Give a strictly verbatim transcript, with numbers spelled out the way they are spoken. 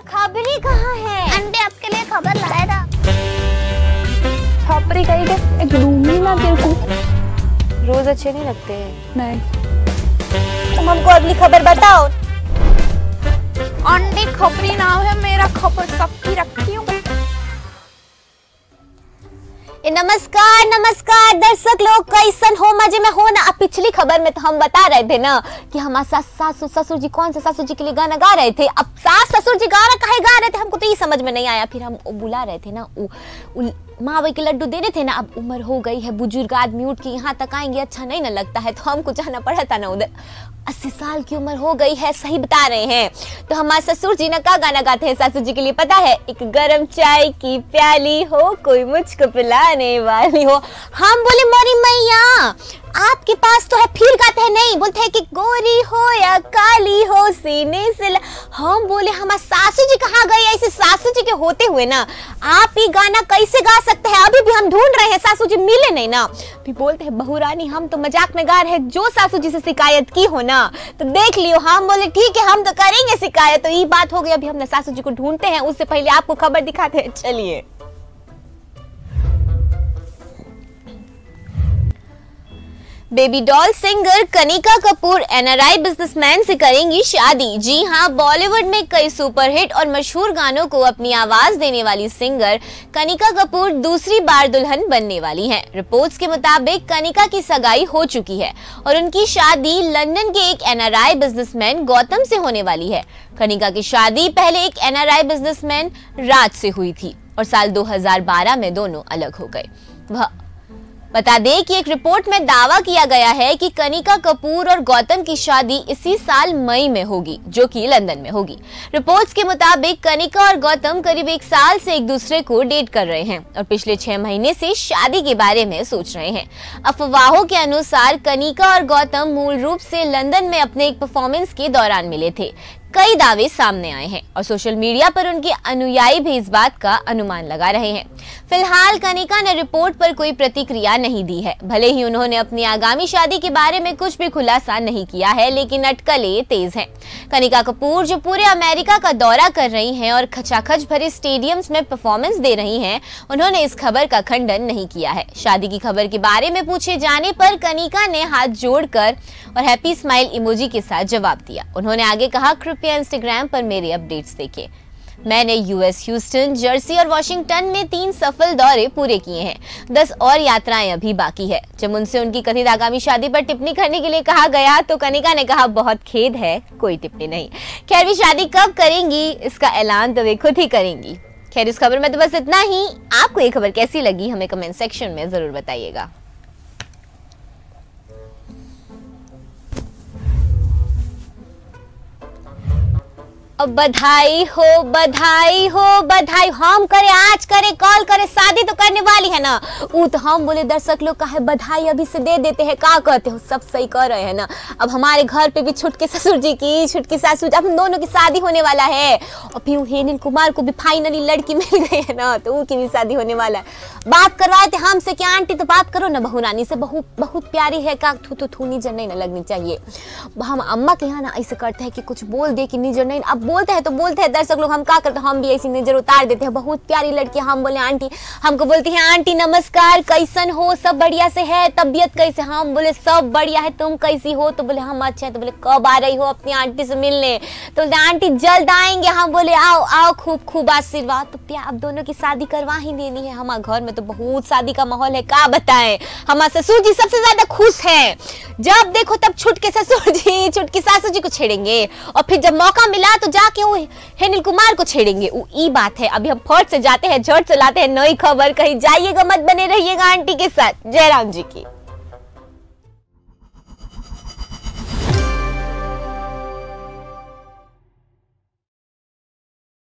खबरी कहाँ है? आंटी आपके लिए खबर लाया था। छापरी कहीं के एक दूंगी ना तेरे को। रोज अच्छे नहीं लगते हैं। नहीं। तुम हमको अगली खबर बताओ। आंटी खबरी नाम है मेरा, खबर सबकी रखती हूँ। नमस्कार नमस्कार दर्शक लोग, कैसन हो? मजे में हो ना? अब पिछली खबर में तो हम बता रहे थे ना कि हमारे सास सासू ससुर जी कौन से ससुर जी के लिए गाना गा रहे थे। अब सास ससुर जी गाना काहे गा रहे थे हमको तो ये समझ में नहीं आया। फिर हम बुला रहे थे ना, उ, उ, मावे के लड्डू दे रहे थे ना। अब उम्र हो गई है, बुजुर्ग आदमी उठ के यहाँ तक आएंगे अच्छा नहीं ना लगता है, तो हमको जाना पड़ा था ना उधर। अस्सी साल की उम्र हो गई है, सही बता रहे हैं। तो हमारे ससुर जी ना का गाना गाते हैं सासू जी के लिए पता है? एक गरम चाय की प्याली हो, कोई मुझको पिलाने वाली हो। हम बोले मोरी मैया आपके पास तो है, फिर गाते हैं नहीं, बोलते हैं कि गोरी हो या काली हो सीने से ल... हम बोले हमारे सासू जी कहाँ गए? ऐसे सासू जी के होते हुए ना आप ये गाना कैसे गा सकते हैं? अभी भी हम ढूंढ रहे हैं, सासू जी मिले नहीं ना। फिर बोलते हैं बहू रानी हम तो मजाक में गा रहे हैं, जो सासू जी से शिकायत की हो ना तो देख लियो। हम बोले ठीक है हम तो करेंगे शिकायत। तो ये बात हो गई, अभी हमने सासू जी को ढूंढते हैं, उससे पहले आपको खबर दिखाते हैं। चलिए। Baby doll singer Kanika Kapoor NRI businessman से करेंगी शादी। जी हां, बॉलीवुड में कई सुपरहिट और मशहूर गानों को अपनी आवाज देने वाली सिंगर कनिका कपूर दूसरी बार दुल्हन बनने वाली हैं। रिपोर्ट्स के मुताबिक कनिका की सगाई हो चुकी है और उनकी शादी लंदन के एक एनआरआई बिजनेसमैन गौतम से होने वाली है। कनिका की शादी पहले एक एनआरआई बिजनेसमैन राज से हुई थी और साल दो हज़ार बारह में दोनों अलग हो गए। वह बता दें कि एक रिपोर्ट में दावा किया गया है कि कनिका कपूर और गौतम की शादी इसी साल मई में होगी, जो कि लंदन में होगी। रिपोर्ट्स के मुताबिक कनिका और गौतम करीब एक साल से एक दूसरे को डेट कर रहे हैं और पिछले छह महीने से शादी के बारे में सोच रहे हैं। अफवाहों के अनुसार कनिका और गौतम मूल रूप से लंदन में अपने एक परफॉर्मेंस के दौरान मिले थे। कई दावे सामने आए हैं और सोशल मीडिया पर उनके अनुयायी भी इस बात का अनुमान लगा रहे हैं। फिलहाल कनिका ने रिपोर्ट पर कोई प्रतिक्रिया नहीं दी है। भले ही उन्होंने अपनी आगामी शादी के बारे में कुछ भी खुलासा नहीं किया है, लेकिन अटकलें तेज हैं। कनिका कपूर जो पूरे अमेरिका का दौरा कर रही हैं और खचाखच भरे स्टेडियम्स में परफॉर्मेंस दे रही हैं, उन्होंने इस खबर का खंडन नहीं किया है। शादी की खबर के बारे में पूछे जाने पर कनिका ने हाथ जोड़कर और हैप्पी स्माइल इमोजी के साथ जवाब दिया। उन्होंने आगे कहा, कृपया इंस्टाग्राम पर मेरे अपडेट्स देखें। मैंने यूएस, ह्यूस्टन, जर्सी और वॉशिंगटन में तीन सफल दौरे पूरे किए हैं। दस और यात्राएं अभी बाकी है। जब उनसे उनकी कथित आगामी शादी पर टिप्पणी करने के लिए कहा गया तो कनिका ने कहा, बहुत खेद है, कोई टिप्पणी नहीं। खैर भी शादी कब करेंगी इसका ऐलान तो वे खुद ही करेंगी। खैर इस खबर में तो बस इतना ही। आपको ये खबर कैसी लगी हमें कमेंट सेक्शन में जरूर बताइएगा। बधाई हो बधाई हो बधाई। हम करे आज करे कॉल करे, शादी तो करने वाली है ना। वो तो हम बोले दर्शक लोग का है बधाई अभी से दे देते हैं, क्या कहते हो? सब सही कर रहे हैं ना। अब हमारे घर पे भी छुटके ससुर जी की छुटकी सासू जी, अब हम दोनों की शादी होने वाला है। और फिर हेनिल कुमार को भी फाइनली लड़की मिल गई है ना, तो उनकी भी शादी होने वाला है। बात करवाए थे हमसे कि आंटी तो बात करो ना बहू रानी से, बहुत बहुत प्यारी है, का थू थू थू निजर नहीं ना लगनी चाहिए। हम अम्मा के यहाँ ना ऐसे करते हैं कि कुछ बोल दे कि निजर नहीं, अब बोलते हैं तो बोलते हैं दर्शक लोग, हम क्या करते हैं हम भी ऐसी नजर उतार देते हैं। बहुत प्यारी लड़की, हम बोले आंटी, हमको बोलती है आंटी नमस्कार, कैसन हो, सब बढ़िया से है, तबीयत कैसे? हम बोले सब बढ़िया है, तुम कैसी हो? तो बोले हम अच्छे हैं। तो बोले कब आ रही हो अपनी आंटी से मिलने? तो बोलते आंटी जल्द आएंगे। हम बोले आओ आओ, खूब खूब आशीर्वाद। तो प्यार अब दोनों की शादी करवा ही देनी है। हमारे घर में तो बहुत शादी का माहौल है, क्या बताएं। हमारे ससुर जी सबसे ज्यादा खुश है, जब देखो तब छुटके ससुर जी छुटकी सासू जी को छेड़ेंगे और फिर जब मौका मिला तो जाके वो हेनिल कुमार को छेड़ेंगे। वो ई बात है। अभी हम फट से जाते हैं, झट से लाते हैं नई खबर। कहीं जाइएगा मत, बने रहिएगा आंटी के साथ। जय राम जी की।